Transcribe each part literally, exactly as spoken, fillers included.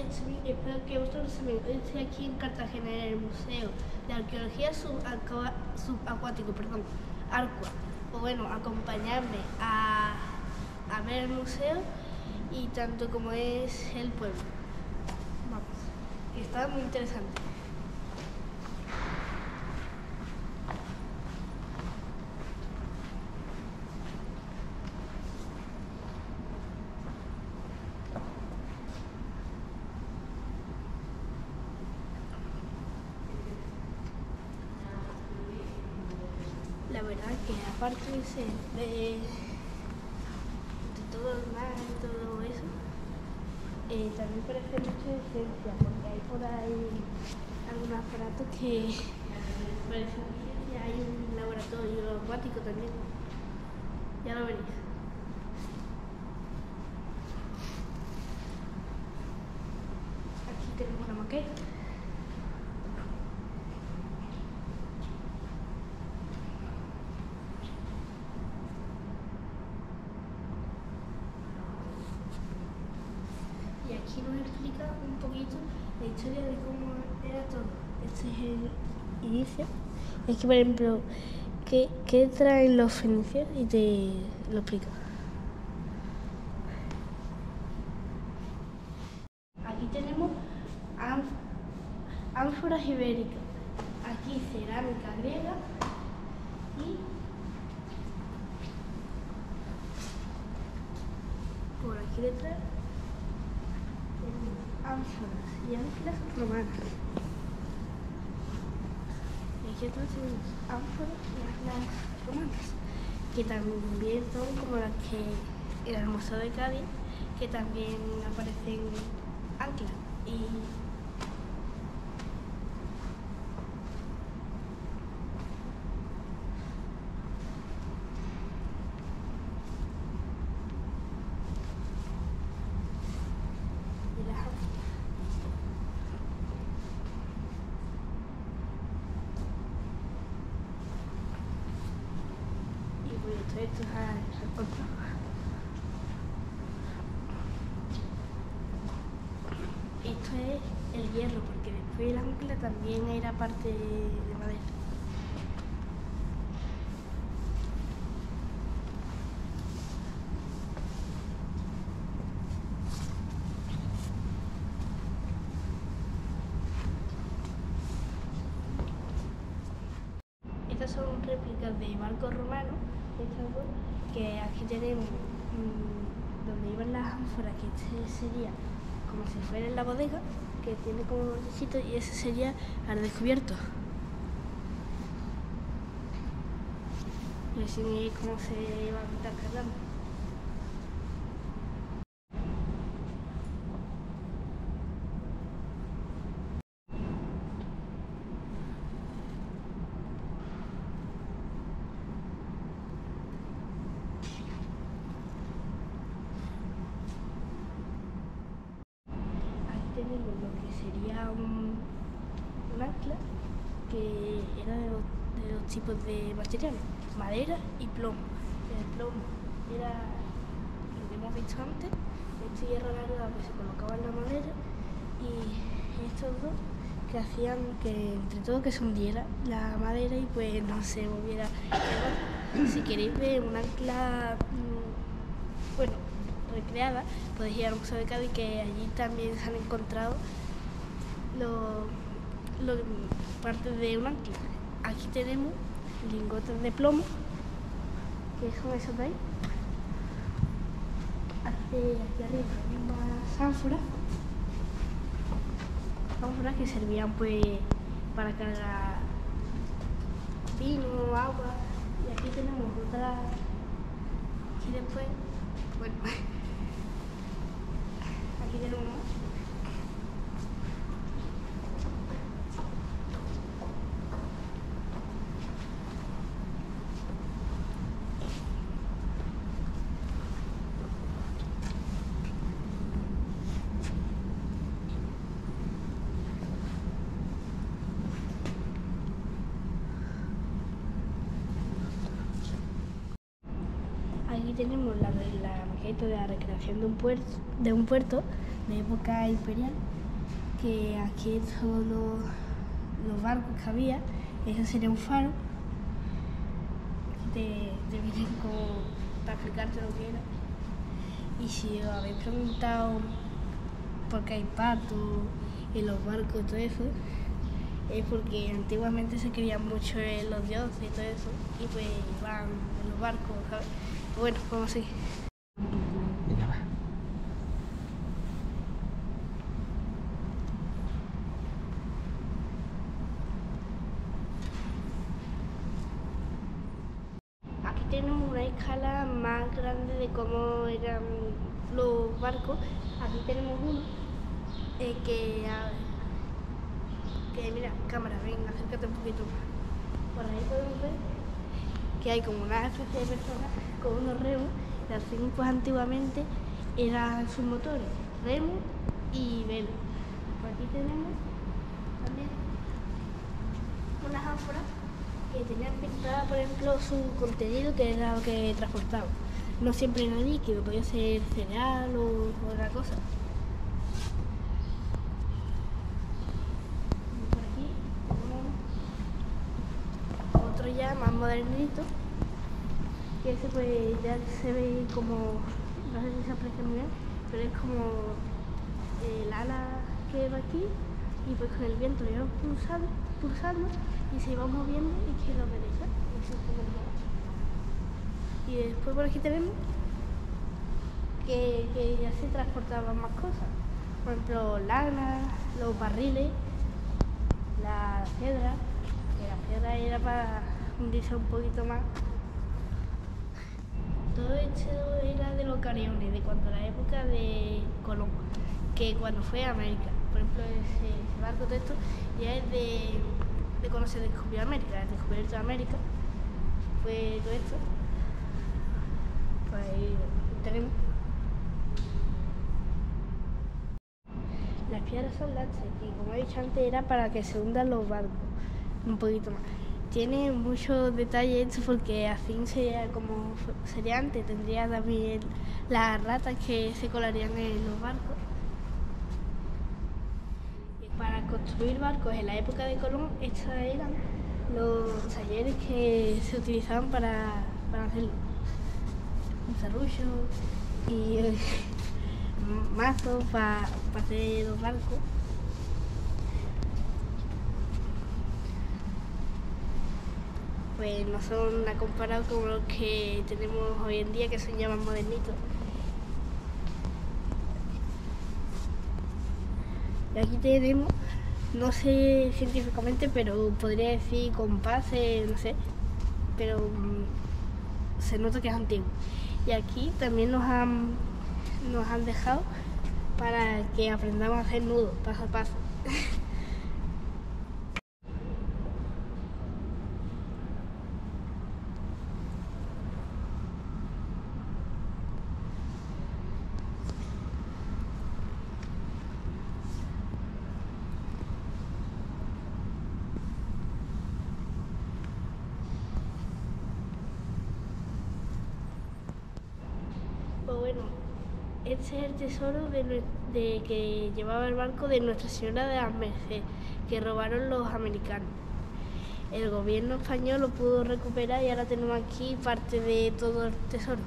espero que vosotros también. Hoy estoy aquí en Cartagena, en el Museo de Arqueología Subacu- Subacuático, perdón, Arcua. Pues bueno, acompañarme a, a ver el museo y tanto como es el pueblo. Vamos, que está muy interesante. La verdad que aparte de, ser, de, de todo el mar y todo eso, eh, también parece mucho de ciencia, porque hay por ahí algún aparato que parece de ciencia. Hay un laboratorio acuático también, ya lo veréis. Aquí tenemos la maqueta. Y aquí nos explica un poquito la historia de cómo era todo. Este es el inicio. Es que, por ejemplo, ¿qué, qué traen los fenicios? Y te lo explica. Aquí tenemos ánforas ibéricas. Aquí cerámica griega y por aquí detrás ánforas y ánforas romanas. Y aquí atrás tenemos ánforas y ánforas romanas, que también son como las que en el Museo de Cádiz, que también aparecen anclas. Y esto es el control. Esto es el hierro, porque después el ancla también era parte de madera. Estas son réplicas de barcos romanos, estas dos, que aquí tenemos mmm, donde iban las ánforas, que este sería como si fuera en la bodega, que tiene como un bordecito, y ese sería al descubierto. Y así es como se va a estar cargando. Tenemos lo que sería un, un ancla, que era de dos, de dos tipos de materiales, madera y plomo. El plomo era lo que hemos visto antes, este hierro alargado que se colocaba en la madera, y estos dos que hacían que entre todo que se hundiera la madera y pues no se moviera. Si queréis ver un ancla, bueno, recreada, podéis ir al Museo de Cádiz, que allí también se han encontrado lo, lo, partes de un ancla. Aquí tenemos lingotes de plomo, que son esos de ahí. Aquí, aquí arriba tenemos unas ánforas, ánforas que servían pues para cargar vino, agua. Y aquí tenemos otra, y después, bueno, aquí tenemos más. Aquí tenemos la, la maqueta de la recreación de un puerto, de un puerto de época imperial. que aquí todos los, los barcos que había, eso sería un faro. Te, te vienen como para explicarte lo que era. Y si os habéis preguntado por qué hay patos en los barcos y todo eso, es porque antiguamente se creían mucho en los dioses y todo eso, y pues iban en los barcos, ¿sabes? Bueno, vamos a seguir. Venga, va. Aquí tenemos una escala más grande de cómo eran los barcos. Aquí tenemos uno eh, que, a, que, mira, cámara, ven, acércate un poquito más. Por ahí podemos ver que hay como una especie de personas con unos remos, y así pues antiguamente eran sus motores, remo y vela. Por aquí tenemos también unas ánforas que tenían pintada, por ejemplo, su contenido, que era lo que transportaba. No siempre era líquido, podía ser cereal o otra cosa. Y por aquí tenemos otro ya más modernito, que ese pues ya se ve como, no sé si se aprecia muy bien, pero es como el ala que va aquí y pues con el viento le vamos pulsando, pulsando y se va moviendo izquierda o derecha. Y después por aquí tenemos que, que ya se transportaban más cosas, por ejemplo lana, los barriles, la piedra, que la piedra era para hundirse un poquito más. Todo esto era de los cariones, de cuando la época de Colón, que cuando fue a América. Por ejemplo, ese, ese barco de esto ya es de, de cuando se descubrió América, el descubierto de América, fue todo esto. Pues ahí tenemos. Las piedras son lastres, y como he dicho antes, era para que se hundan los barcos un poquito más. Tiene muchos detalles esto porque así sería como sería antes, tendría también las ratas que se colarían en los barcos. Y para construir barcos en la época de Colón, estos eran los talleres que se utilizaban para, para hacerlo. Un serrucho y eh, mazos para pa hacer los barcos. Pues no son nada comparados con los que tenemos hoy en día, que son ya más modernitos. Y aquí tenemos, no sé científicamente, pero podría decir compases, no sé, pero um, se nota que es antiguo. Y aquí también nos han, nos han dejado para que aprendamos a hacer nudos paso a paso. Pues bueno, este es el tesoro de, de que llevaba el barco de Nuestra Señora de las Mercedes, que robaron los americanos. El gobierno español lo pudo recuperar y ahora tenemos aquí parte de todo el tesoro.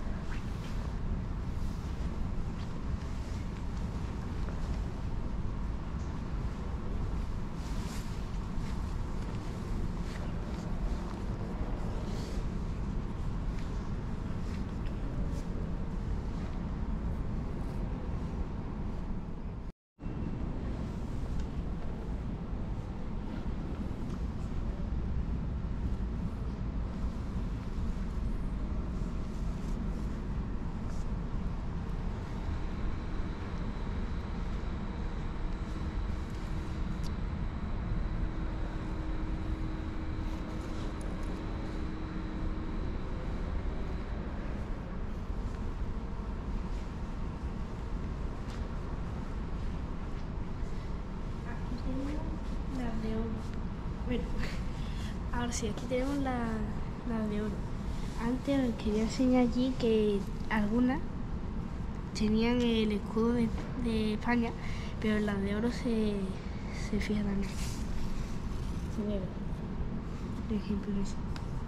Bueno, ahora sí, aquí tenemos las la de oro. Antes os quería enseñar allí que algunas tenían el escudo de, de España, pero las de oro se, se fija también. Se mueve. Por ejemplo, eso.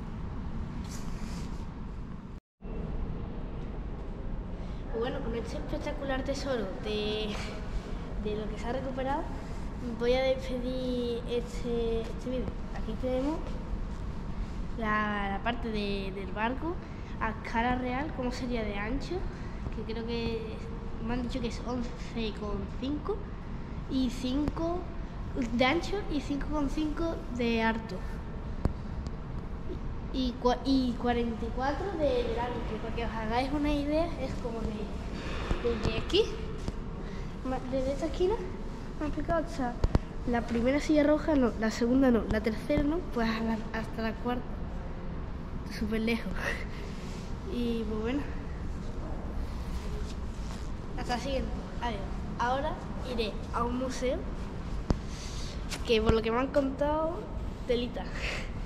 Bueno, con este espectacular tesoro de, de lo que se ha recuperado, voy a despedir este, este vídeo. Aquí tenemos la, la parte de, del barco a escala real, como sería de ancho, que creo que me han dicho que es once coma cinco y cinco de ancho y cinco coma cinco de alto. Y, y cuarenta y cuatro de, de largo, que para que os hagáis una idea es como de, de jet. Desde esta esquina me han explicado hasta la primera silla roja, no, la segunda no, la tercera no, pues a la, hasta la cuarta, súper lejos. Y pues bueno, hasta la siguiente, adiós. Ahora iré a un museo que por lo que me han contado, telita.